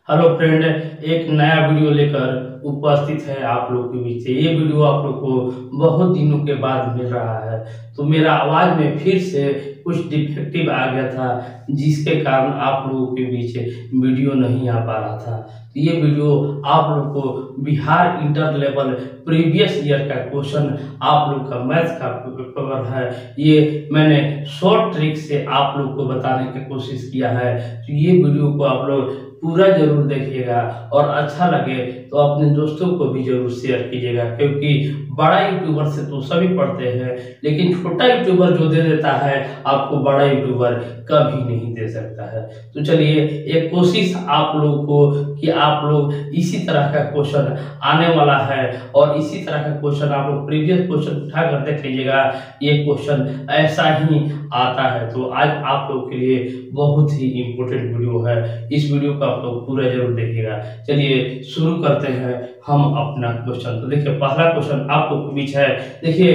Hello friend, एक नया video लेकर उपस्थित है आप लोग के बीच। ये वीडियो आप लोग को बहुत दिनों के बाद मिल रहा है। तो मेरा आवाज़ में फिर से कुछ डिफेक्टिव आ गया था, जिसके कारण आप लोगों के बीच वीडियो नहीं आ पा रहा था। तो ये वीडियो आप लोग को Bihar inter level previous year का क्वेश्चन, आप लोग का मैथ का पेपर है, ये मैंने शॉर्ट ट्रिक से आप लोग को बताने की कोशिश किया है। तो ये वीडियो को आप लोग पूरा जरूर देखिएगा और अच्छा लगे तो अपने दोस्तों को भी जरूर शेयर कीजिएगा, क्योंकि बड़ा यूट्यूबर से तो सभी पढ़ते हैं, लेकिन छोटा यूट्यूबर जो दे देता है आपको बड़ा यूट्यूबर कभी नहीं दे सकता है। तो चलिए, एक कोशिश आप लोगों को कि आप लोग इसी तरह का क्वेश्चन आने वाला है और इसी तरह का क्वेश्चन आप लोग प्रीवियस क्वेश्चन उठा कर देख लीजिएगा। ये क्वेश्चन ऐसा ही आता है। तो आज आप लोग के लिए बहुत ही इम्पोर्टेंट वीडियो है, इस वीडियो को आप लोग पूरा जरूर देखिएगा। चलिए शुरू करते हैं हम अपना क्वेश्चन। तो देखिए, पहला क्वेश्चन आप लोग के बीच है। देखिए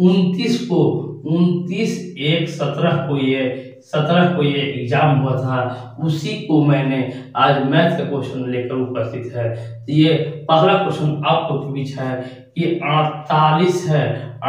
29/1/17 को ये एग्जाम हुआ था, उसी को मैंने आज मैथ का क्वेश्चन लेकर उपस्थित है। तो ये पहला क्वेश्चन आप लोग के बीच है कि 48 है,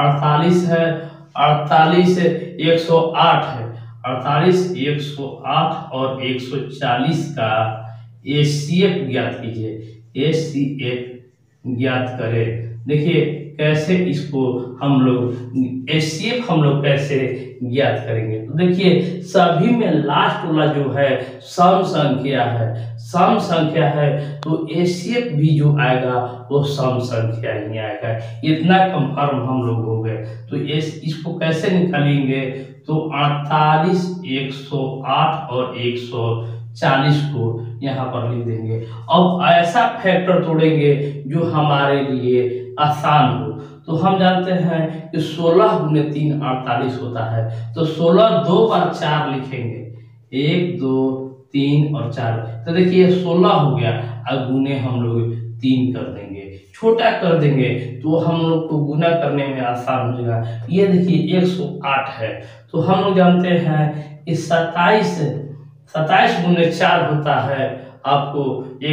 108 है, 48, 108 और 140 का एचसीएफ ज्ञात कीजिए। एचसीएफ ज्ञात करें। देखिए कैसे इसको हम लोग एचसीएफ हम लोग कैसे ज्ञात करेंगे। तो देखिए, सभी में लास्ट वाला जो है सम संख्या है, सम संख्या है, तो एचसीएफ भी जो आएगा वो सम संख्या ही आएगा। इतना कंफर्म हम लोग हो गए। तो इसको कैसे निकालेंगे। तो 48, 108 और 140 को यहाँ पर लिख देंगे। अब ऐसा फैक्टर तोड़ेंगे जो हमारे लिए आसान हो। तो हम जानते हैं कि 16 गुने 3 48 होता है। तो 16 2 बार 4 लिखेंगे, 1 2 3 और 4। तो देखिए 16 हो गया, अब गुने हम लोग 3 कर देंगे, छोटा कर देंगे तो हम लोग को गुना करने में आसान हो जाएगा। ये देखिए 108 है, तो हम लोग जानते हैं कि 27 गुने 4 होता है आपको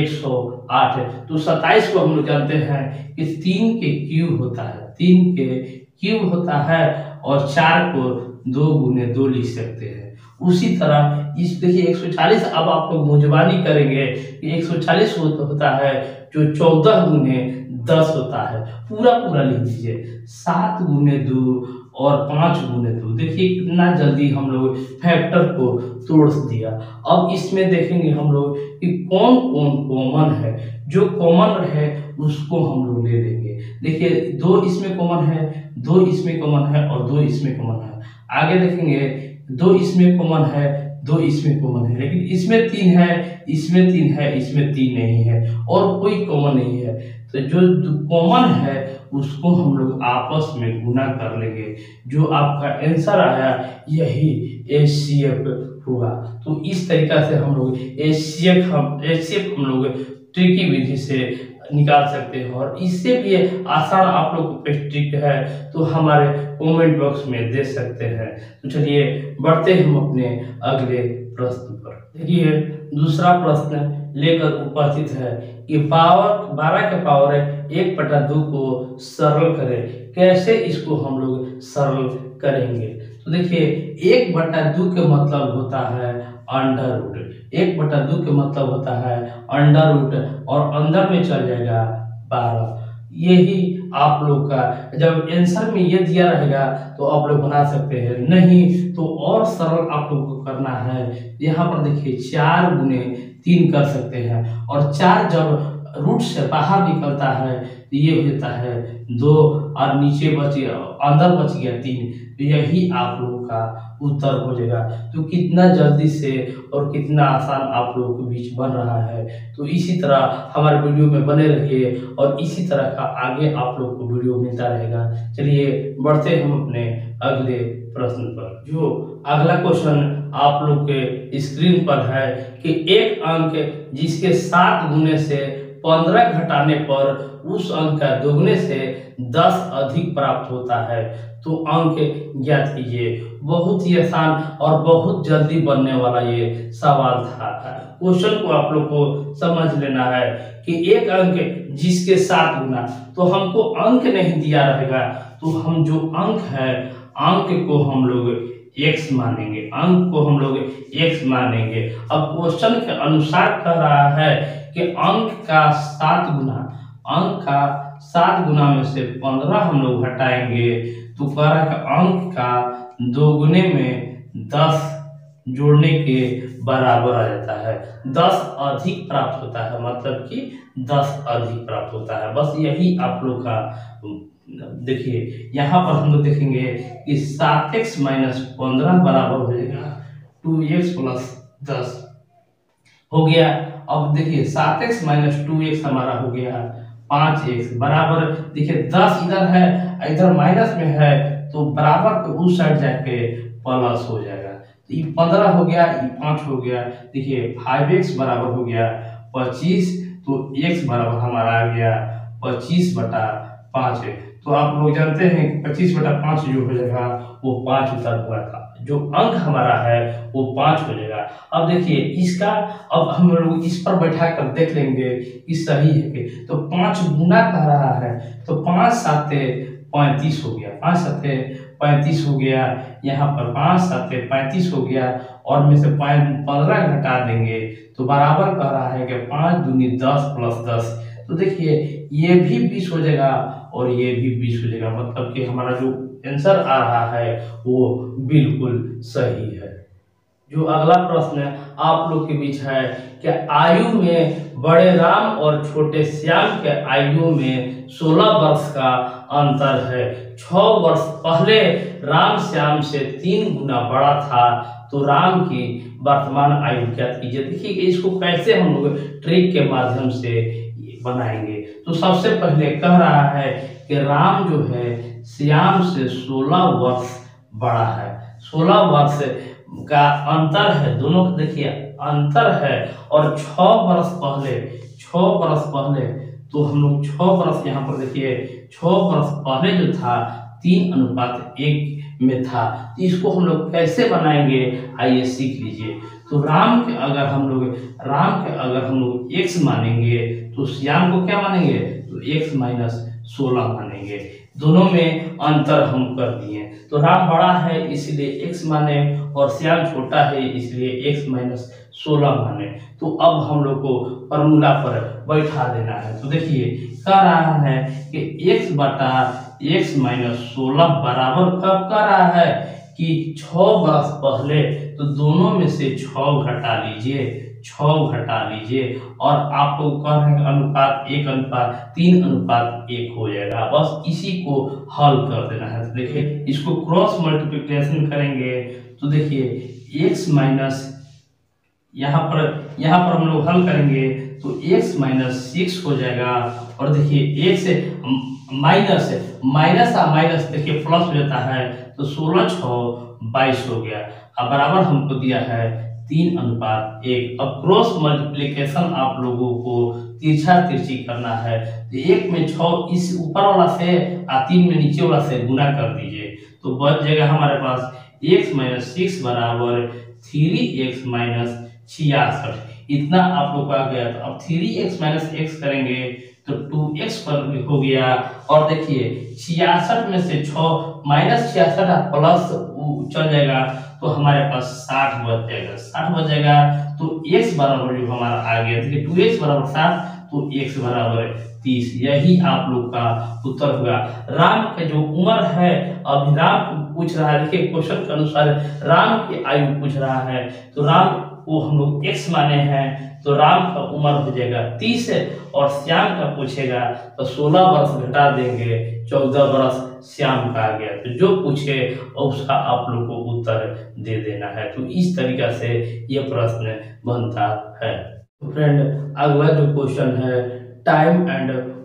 108 है। तो 27 को हम लोग जानते हैं कि 3 के क्यूब होता है, 3 के क्यूब होता है, और 4 को 2 गुने 2 लिख सकते हैं। उसी तरह इस देखिए 140, अब आप लोग मुजबानी करेंगे कि 140 होता है जो 14 गुने 10 होता है। पूरा पूरा लिख दीजिए, 7 गुने 2 और 5 गुने 2। देखिए कितना जल्दी हम लोग फैक्टर को तोड़ दिया। अब इसमें देखेंगे हम लोग कि कौन कौन कॉमन है। जो कॉमन रहे उसको हम लोग ले लेंगे। देखिए 2 इसमें कॉमन है, 2 इसमें कॉमन है और 2 इसमें कॉमन है। आगे देखेंगे 2 इसमें कॉमन है, 2 इसमें कॉमन है, लेकिन इसमें 3 है, इसमें 3 है, इसमें 3 नहीं है और कोई कॉमन नहीं है। तो जो कॉमन है उसको हम लोग आपस में गुना कर लेंगे। जो आपका आंसर आया यही एचसीएफ हुआ। तो इस तरीका से हम लोग एचसीएफ हम लोग ट्रिकी विधि से निकाल सकते हैं। और इससे भी आसान आप लोग को ट्रिक है तो हमारे कमेंट बॉक्स में दे सकते हैं। तो चलिए बढ़ते हैं हम अपने अगले प्रश्न पर। देखिए दूसरा प्रश्न लेकर उपस्थित है कि पावर 12 के पावर 1/2 को सरल करें। कैसे इसको हम लोग सरल करेंगे। तो देखिए 1/2 के मतलब होता है अंडर रूट, 1/2 के मतलब होता है अंडर रूट, और अंदर में चल जाएगा 12। यही आप लोग का जब आंसर में ये दिया रहेगा तो आप लोग बना सकते हैं, नहीं तो और सरल आप लोग को करना है। यहाँ पर देखिए 4 गुने 3 कर सकते हैं, और 4 जब रूट से बाहर निकलता है तो ये होता है 2, और नीचे अंदर बच गया 3। तो यही आप लोगों का उत्तर हो जाएगा। तो कितना जल्दी से और कितना आसान आप लोगों के बीच बन रहा है। तो इसी तरह हमारे वीडियो में बने रहिए और इसी तरह का आगे आप लोग को वीडियो मिलता रहेगा। चलिए बढ़ते हम अपने अगले प्रश्न पर। जो अगला क्वेश्चन आप लोग के स्क्रीन पर है कि एक अंक जिसके 7 गुने से 15 घटाने पर उस अंक का दोगुने से 10 अधिक प्राप्त होता है। तो अंक ज्ञात कीजिए। बहुत ही आसान और बहुत जल्दी बनने वाला ये सवाल था। क्वेश्चन को आप लोग को समझ लेना है कि एक अंक जिसके 7 गुना, तो हमको अंक नहीं दिया रहेगा तो हम जो अंक है अंक को हम लोग x मानेंगे, अंक को हम लोग x मानेंगे। अब क्वेश्चन के अनुसार कह रहा है कि अंक का 7 गुना, अंक का 7 गुना में से 15 हम लोग हटाएंगे तो कह रहा है कि अंक का दोगुने में 10 जोड़ने के बराबर आ जाता है। 10 अधिक प्राप्त होता है, मतलब कि 10 अधिक प्राप्त होता है। बस यही आप लोग का देखिए, यहाँ पर हम लोग देखेंगे कि 7x माइनस 15 बराबर हो जाएगा 2x प्लस 10 हो गया। अब देखिए 7x माइनस 2x हमारा हो गया 5x बराबर, देखिए 10 इधर है इधर माइनस में है तो बराबर के उस साइड जाके प्लस हो जाएगा। तो ये 15 हो गया, ये 5 हो गया। देखिए 5x बराबर हो गया 25, तो x बराबर हमारा आ गया 25/5। तो आप लोग जानते हैं कि 25/5 जो हो जाएगा वो 5 उतर हुआ था, जो अंक हमारा है वो 5 हो जाएगा। अब देखिए इसका, अब हम लोग इस पर बैठा कर देख लेंगे कि सही है कि, तो 5 गुना कह रहा है तो 5 7 35 हो गया, 5 7 35 हो गया। यहाँ पर 5 7 35 हो गया और में से 15 घटा देंगे तो बराबर कह रहा है कि 5 दूनी 10 प्लस 10। तो देखिए ये भी 20 हो जाएगा और ये भी 20 हो जाएगा, मतलब कि हमारा जो आंसर आ रहा है वो बिल्कुल सही है। जो अगला प्रश्न आप लोग के बीच है कि आयु में बड़े राम और छोटे श्याम के आयु में 16 वर्ष का अंतर है। 6 वर्ष पहले राम श्याम से 3 गुना बड़ा था, तो राम की वर्तमान आयु ज्ञात कीजिए। देखिए कि इसको कैसे हम लोग ट्रिक के माध्यम से बनाएंगे। तो सबसे पहले कह रहा है कि राम जो है श्याम से 16 वर्ष बड़ा है, 16 वर्ष का अंतर है दोनों का, देखिए अंतर है। और 6 वर्ष पहले, 6 वर्ष पहले, तो हम लोग 6 वर्ष यहाँ पर देखिए 6 वर्ष पहले जो था 3:1 में था। तो इसको हम लोग कैसे बनाएंगे आइए सीख लीजिए। तो राम के अगर हम लोग x मानेंगे तो श्याम को क्या मानेंगे, तो x माइनस 16 मानेंगे। दोनों में अंतर हम कर दिए, तो राम बड़ा है इसलिए x माने और श्याम छोटा है इसलिए x माइनस 16 माने। तो अब हम लोग को फॉर्मूला पर बैठा देना है। तो देखिए कह रहा है कि x बटा x माइनस 16 बराबर कब कह रहा है कि 6 वर्ष पहले, तो दोनों में से 6 घटा लीजिए, 6 घटा लीजिए और आप लोग कह रहे हैं अनुपात 1:3:1 हो जाएगा। बस इसी को हल कर देना है। तो देखिए इसको क्रॉस मल्टीप्लिकेशन करेंगे तो देखिए x माइनस, यहाँ पर हम लोग हल करेंगे तो x माइनस 6 हो जाएगा। और देखिए x माइनस देखिए प्लस हो जाता है, तो 16 6 22 हो गया। अब बराबर हमको दिया है 3:1। अब क्रॉस मल्टीप्लिकेशन आप लोगों को तिरछा तिरछी करना है। तो 1 में 6 इस ऊपर वाला से और 3 में नीचे वाला से गुना कर दीजिए, तो बच जाएगा हमारे पास x माइनस 6 बराबर 3x माइनस 66। इतना आप लोग का आ गया। तो अब 3x माइनस x करेंगे तो 2x पर हो गया। और देखिए 66 में से 6 माइनस 66 प्लस चल जाएगा तो हमारे पास 60 बच जाएगा, 60 बच जाएगा। तो x बराबर जो हमारा आ गया, देखिए 2x बराबर 60 तो x बराबर 30। यही आप लोग का उत्तर होगा। राम का जो उम्र है, अभी राम पूछ रहा है, देखिए क्वेश्चन के अनुसार राम की आयु पूछ रहा है, तो राम को हम लोग x माने हैं तो राम का उम्र हो जाएगा 30 और श्याम का पूछेगा तो 16 वर्ष घटा देंगे, 14 वर्ष श्याम का आ गया। तो जो पूछे उसका आप लोग को उत्तर दे देना है। तो इस तरीका से ये प्रश्न बनता है। तो फ्रेंड अगला जो क्वेश्चन है टाइम एंड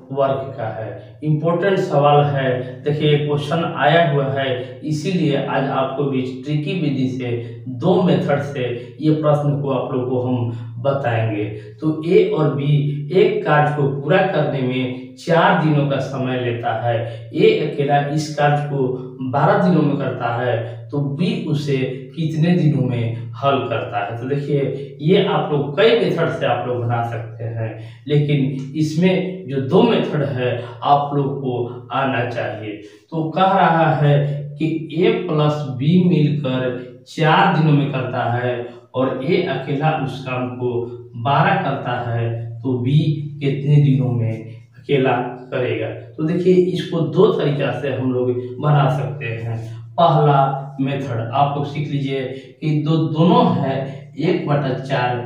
वर्ग का है। इम्पोर्टेंट सवाल है, देखिए क्वेश्चन आया हुआ है, इसीलिए आज आपको भी ट्रिकी विधि से 2 मेथड से ये प्रश्न को आप लोग को हम बताएंगे। तो ए और बी एक कार्य को पूरा करने में 4 दिनों का समय लेता है। ए अकेला इस कार्य को 12 दिनों में करता है, तो बी उसे कितने दिनों में हल करता है। तो देखिए ये आप लोग कई मेथड से आप लोग बना सकते हैं, लेकिन इसमें जो 2 मेथड है आप लोग को आना चाहिए। तो कह रहा है कि ए प्लस बी मिलकर 4 दिनों में करता है और ए अकेला उस काम को 12 करता है, तो बी कितने दिनों में अकेला करेगा। तो देखिए इसको 2 तरीका से हम लोग बना सकते हैं। पहला मेथड आप लोग सीख लीजिए कि दोनों है 1/4,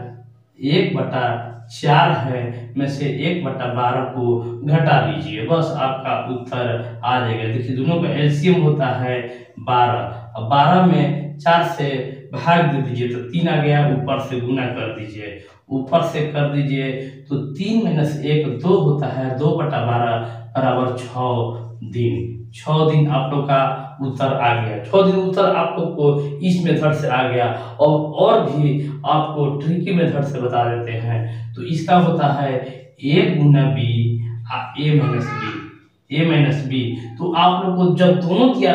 1/4 है में से 1/12 को घटा लीजिए, बस आपका उत्तर आ जाएगा। देखिए दोनों का एलसीएम होता है 12, अब 12 में 4 से भाग दे दीजिए तो 3 आ गया, ऊपर से गुना कर दीजिए, ऊपर से कर दीजिए तो 3 - 1 2 होता है, 2/12 बराबर 6 दिन। 6 दिन आप लोग का उत्तर आ गया। 6 दिन उत्तर आप लोग को इस मेथड से आ गया। और भी आपको ट्रिकी मेथड से बता देते हैं। तो इसका होता है a गुना b a माइनस बी। तो आप लोग को जब दोनों दिया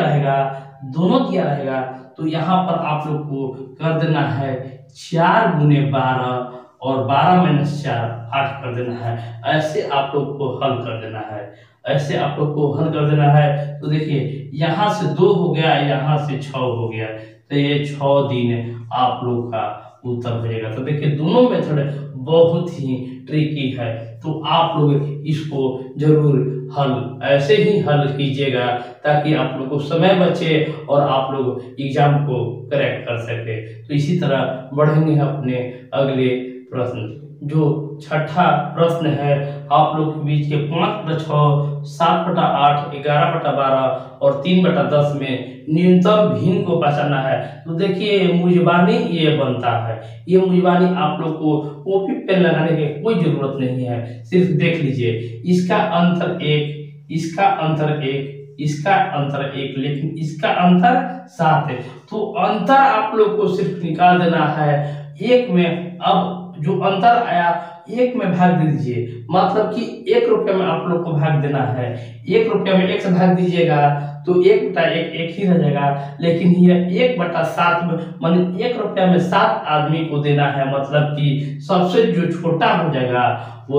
रहेगा तो यहाँ पर आप लोग को कर देना है 4 गुने 12 और 12 - 4 8 कर देना है। ऐसे आप लोग को हल कर देना है, ऐसे आप लोग को हल कर देना है। तो देखिए यहाँ से 2 हो गया, यहाँ से 6 हो गया, तो ये 6 दिन आप लोग का उत्तर हो जाएगा। तो देखिए दोनों मेथड बहुत ही ट्रिकी है, तो आप लोग इसको जरूर ऐसे ही हल कीजिएगा ताकि आप लोग को समय बचे और आप लोग एग्जाम को करेक्ट कर सके। तो इसी तरह बढ़ेंगे अपने अगले प्रश्न। जो छठा प्रश्न है आप लोग के बीच के 5/6, 7/8, 11/12 और 3/10 में न्यूनतम भिन्न को पहचानना है। तो देखिए मुजबानी ये बनता है, ये मुजबानी आप लोग को कॉपी पेन लगाने की कोई जरूरत नहीं है, सिर्फ देख लीजिए। इसका अंतर 1, इसका अंतर 1, इसका अंतर 1, लेकिन इसका अंतर 7 है। तो अंतर आप लोग को सिर्फ निकाल देना है 1 में। अब जो अंतर आया 1 में भाग दे दीजिए, मतलब कि 1 रुपये में आप लोग को भाग देना है। 1 रुपये में 1 से भाग दीजिएगा तो 1/1 1 ही रह जाएगा, लेकिन ये 1/7 में माने 1 रुपया में 7 आदमी को देना है, मतलब कि सबसे जो छोटा हो जाएगा वो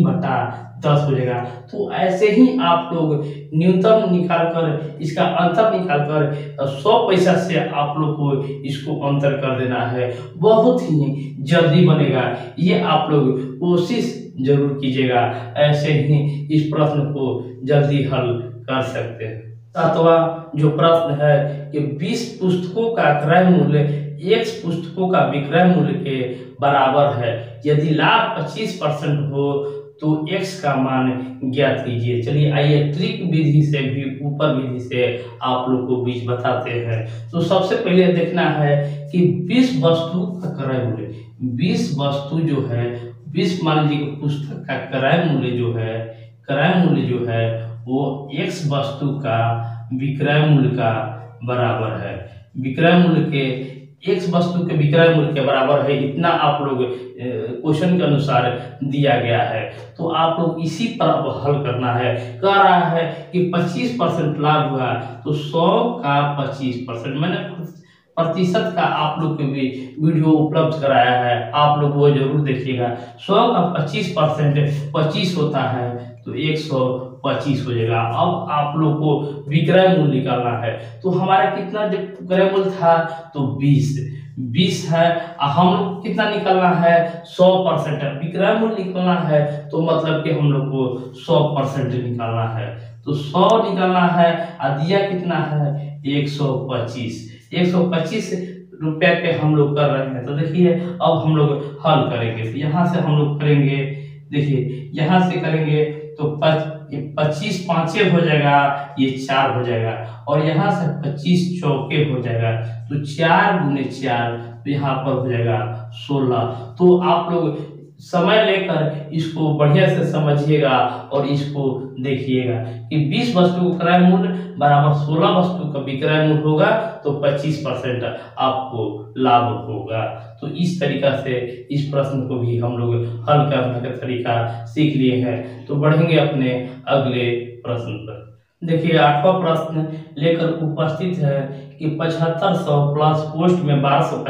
3/10 हो जाएगा। तो ऐसे ही आप लोग न्यूनतम निकाल कर इसका अंतर निकाल कर 100 पैसा से आप लोग को इसको अंतर कर देना है, बहुत ही जल्दी बनेगा। ये आप लोग कोशिश जरूर कीजिएगा, ऐसे ही इस प्रश्न को जल्दी हल कर सकते हैं। 7वां जो प्रश्न है कि 20 पुस्तकों का क्रय मूल्य X पुस्तकों का विक्रय मूल्य के बराबर है, यदि लाभ 25% हो तो X का मान ज्ञात कीजिए। चलिए आइए ट्रिक विधि से भी ऊपर विधि से आप लोग को बीच बताते हैं। तो सबसे पहले देखना है कि 20 वस्तु का क्रय मूल्य, 20 वस्तु जो है 20 मान लीजिए पुस्तक का क्रय मूल्य जो है वो X वस्तु का विक्रय मूल्य का बराबर है। विक्रय मूल्य के X वस्तु के विक्रय मूल्य के बराबर है, इतना आप लोग क्वेश्चन के अनुसार दिया गया है। तो आप लोग इसी पर हल करना है। कह रहा है कि 25% लाभ हुआ तो 100 का 25%, मैंने प्रतिशत का आप लोग के भी वीडियो उपलब्ध कराया है, आप लोग वो जरूर देखिएगा। 100 का 25% 25 होता है तो 125 हो जाएगा। अब आप लोग को विक्रय मूल्य निकालना है। तो हमारा कितना जब विक्रय मूल्य था तो 20 है, हम लोग कितना निकालना है 100% विक्रय मूल्य निकालना है, तो मतलब कि हम लोग को 100% निकालना है। तो 100 निकालना है और दिया कितना है 125 रुपया के हम लोग कर रहे हैं। तो देखिए अब हम लोग हल करेंगे, तो यहाँ से हम लोग करेंगे, देखिए यहाँ से करेंगे तो 25 पाँचे हो जाएगा, ये 4 हो जाएगा, और यहाँ से 25 चौके हो जाएगा, तो 4 गुने 4 तो यहाँ पर हो जाएगा 16। तो आप लोग समय लेकर इसको बढ़िया से समझिएगा और इसको देखिएगा कि 20 वस्तु का क्रय मूल्य बराबर 16 वस्तु का विक्रय मूल्य होगा तो 25% आपको लाभ होगा। तो इस तरीका से इस प्रश्न को भी हम लोग हल करने का तरीका सीख लिए हैं। तो बढ़ेंगे अपने अगले प्रश्न पर। देखिए 8वां प्रश्न लेकर उपस्थित है कि 7500 प्लस पोस्ट में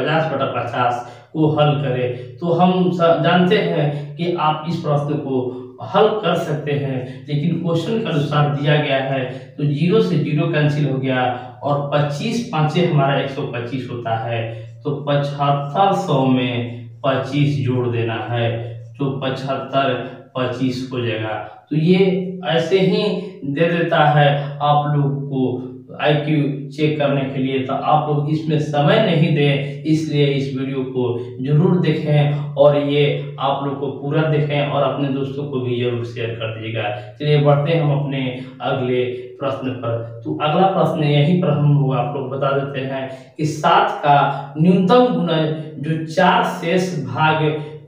1250/50 को हल करें। तो हम जानते हैं कि आप इस प्रश्न को हल कर सकते हैं, लेकिन क्वेश्चन के अनुसार दिया गया है तो 0 से 0 कैंसिल हो गया और 25 पांचे हमारा 125 होता है। तो 7500 में 25 जोड़ देना है तो 75 25 हो जाएगा। तो ये ऐसे ही दे देता है आप लोग को IQ चेक करने के लिए। तो आप लोग इसमें समय नहीं दें, इसलिए इस वीडियो को जरूर देखें और ये आप लोग को पूरा देखें और अपने दोस्तों को भी जरूर शेयर कर दीजिएगा। चलिए बढ़ते हैं हम अपने अगले प्रश्न पर। तो अगला प्रश्न यही पर हम लोग आप लोग बता देते हैं कि 7 का न्यूनतम गुणज जो 4 शेष भाग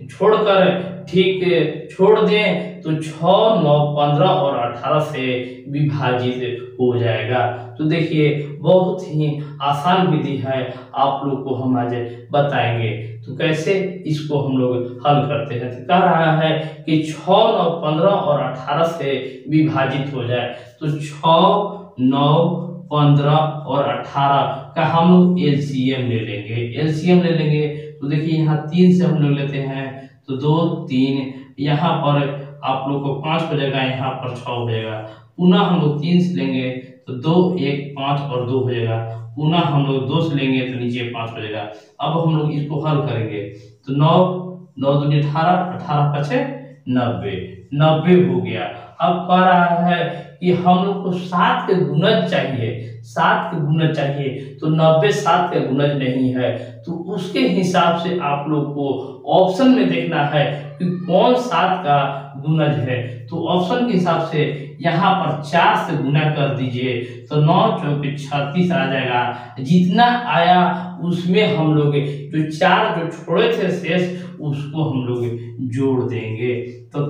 छोड़कर ठीक छोड़ दें तो 6, 9, 15 और 18 से विभाजित हो जाएगा। तो देखिए बहुत ही आसान विधि है, आप लोग को हम आज बताएंगे। तो कैसे इसको हम लोग हल करते हैं। तो कह रहा है कि 6, 9, 15 और 18 से विभाजित हो जाए। तो 6, 9, 15 और 18 का हम लोग LCM ले लेंगे। LCM ले लेंगे तो देखिए यहाँ 3 से हम लोग लेते हैं तो 2, 3, यहाँ पर आप लोग को 5 हो जाएगा, यहाँ पर 6 हो जाएगा। पुनः हम लोग 3 से लेंगे तो 2, 1, 5 और 2 हो जाएगा। पुनः हम लोग 2 से लेंगे तो नीचे 5 हो जाएगा। अब हम लोग इसको हल करेंगे तो 9, 9 दूनी 18, 18 पचे 90, 90 हो गया। अब कह रहा है कि हम लोग को 7 के गुणज चाहिए, 7 के गुणज चाहिए। तो 90 7 के गुणज नहीं है, तो उसके हिसाब से आप लोग को ऑप्शन में देखना है कि कौन 7 का गुणज है। तो ऑप्शन के हिसाब से यहाँ पर 4 से गुना कर दीजिए तो 9 चौके 36 आ जाएगा। जितना आया उसमें हम लोग जो 4 जो छोड़े थे शेष उसको हम लोग जोड़ देंगे तो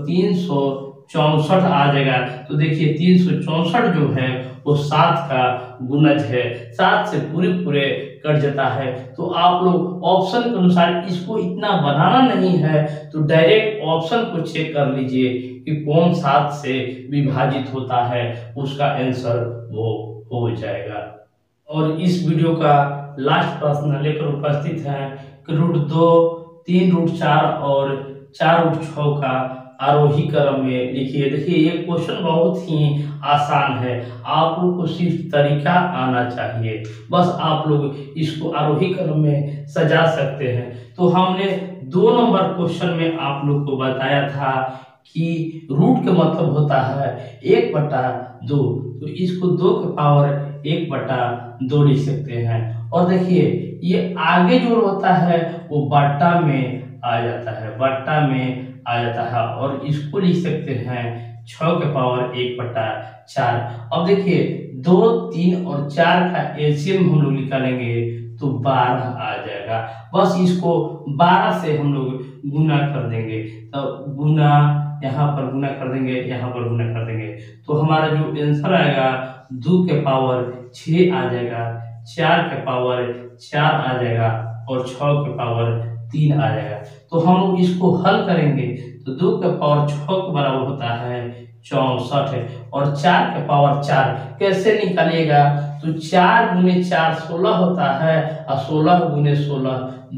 364 आ जाएगा। तो देखिए 364 जो है वो 7 का गुणज है, 7 से पूरे कट जाता है। तो आप लोग ऑप्शन के अनुसार इसको इतना बनाना नहीं है, तो डायरेक्ट ऑप्शन को चेक कर लीजिए कि कौन 7 से विभाजित होता है, उसका आंसर वो हो जाएगा। और इस वीडियो का लास्ट प्रश्न लेकर उपस्थित है कि √2, 3√4 और 4√6 का आरोही क्रम में लिखिए। देखिए ये क्वेश्चन बहुत ही आसान है, आप लोग को सिर्फ तरीका आना चाहिए, बस आप लोग इसको आरोही क्रम में सजा सकते हैं। तो हमने 2 नंबर क्वेश्चन में आप लोग को बताया था कि रूट का मतलब होता है 1/2, तो इसको 2 के पावर 1/2 लिख सकते हैं। और देखिए ये आगे जो होता है वो बट्टा में आ जाता है, बट्टा में आ जाता है और इसको लिख सकते हैं 6 के पावर 1/4। अब देखिए 2, 3 और 4 का एलसीएम हम लोग निकालेंगे तो 12 आ जाएगा। बस इसको 12 से हम लोग गुना कर देंगे, तो गुना यहाँ पर गुना कर देंगे, यहाँ पर गुना कर देंगे तो हमारा जो आंसर आएगा 2 के पावर 6 आ जाएगा, 4 के पावर 4 आ जाएगा और 6 के पावर 3 आ जाएगा। तो हम लोग इसको हल करेंगे तो 2 के पावर 6 के बराबर होता है 64 और 4 के पावर 4 कैसे निकालिएगा। तो 4 गुने 4 16 होता है और 16 गुने 16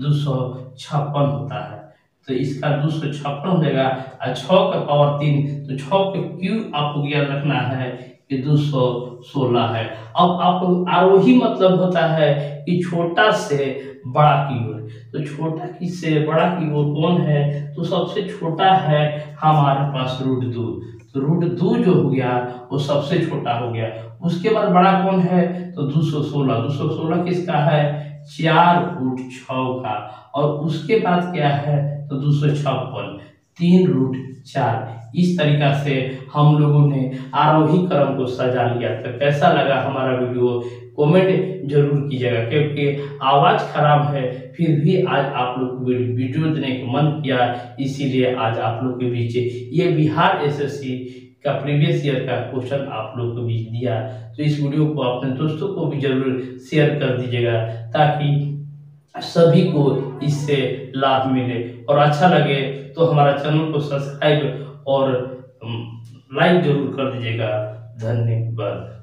256 होता है। तो इसका 256 हो जाएगा और 6 का पावर 3, तो 6 के क्यूब आपको याद रखना है कि 216 है। अब आपको आरोही मतलब होता है कि छोटा से बड़ा की ओर, तो छोटा की से बड़ा की ओर कौन है, तो सबसे छोटा है हमारे पास √2, तो √2 जो हो गया वो सबसे छोटा हो गया। उसके बाद बड़ा कौन है तो 216, 216 किसका है 4√6 का। और उसके बाद क्या है तो 256, 3√4। इस तरीका से हम लोगों ने आरोही क्रम को सजा लिया। तो कैसा लगा हमारा वीडियो, कमेंट जरूर कीजिएगा, क्योंकि आवाज़ खराब है फिर भी आज आप लोग को वीडियो देने का मन किया, इसीलिए आज आप लोग के बीच ये बिहार एसएससी का प्रीवियस ईयर का क्वेश्चन आप लोग को बीच दिया। तो इस वीडियो को अपने दोस्तों को भी जरूर शेयर कर दीजिएगा, ताकि सभी को इससे लाभ मिले, और अच्छा लगे तो हमारा चैनल को सब्सक्राइब और लाइक जरूर कर दीजिएगा। धन्यवाद।